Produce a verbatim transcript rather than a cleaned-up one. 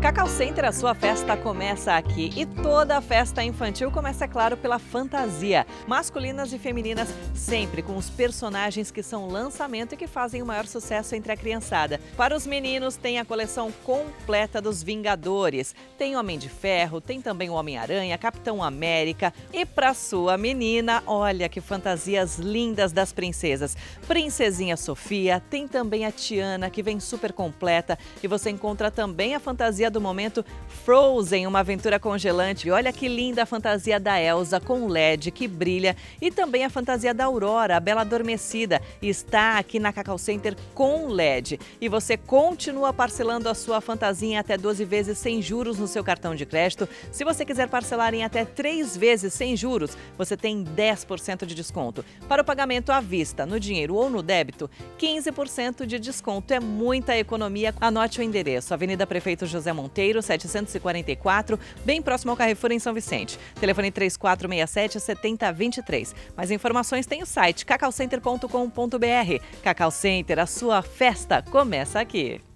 Cacau Center, a sua festa começa aqui. E toda a festa infantil começa, é claro, pela fantasia. Masculinas e femininas, sempre com os personagens que são lançamento e que fazem o maior sucesso entre a criançada. Para os meninos, tem a coleção completa dos Vingadores. Tem Homem de Ferro, tem também o Homem-Aranha, Capitão América. E para sua menina, olha que fantasias lindas das princesas. Princesinha Sofia, tem também a Tiana, que vem super completa. E você encontra também a fantasia do momento Frozen, uma aventura congelante. E olha que linda a fantasia da Elsa com L E D que brilha. E também a fantasia da Aurora, a Bela Adormecida. Está aqui na Cacau Center com L E D. E você continua parcelando a sua fantasia em até doze vezes sem juros no seu cartão de crédito. Se você quiser parcelar em até três vezes sem juros, você tem dez por cento de desconto. Para o pagamento à vista, no dinheiro ou no débito, quinze por cento de desconto. É muita economia. Anote o endereço: Avenida Prefeito José Monteiro, setecentos e quarenta e quatro, bem próximo ao Carrefour, em São Vicente. Telefone três quatro seis sete, sete zero dois três. Mais informações tem o site cacau center ponto com ponto br. Cacau Center, a sua festa começa aqui.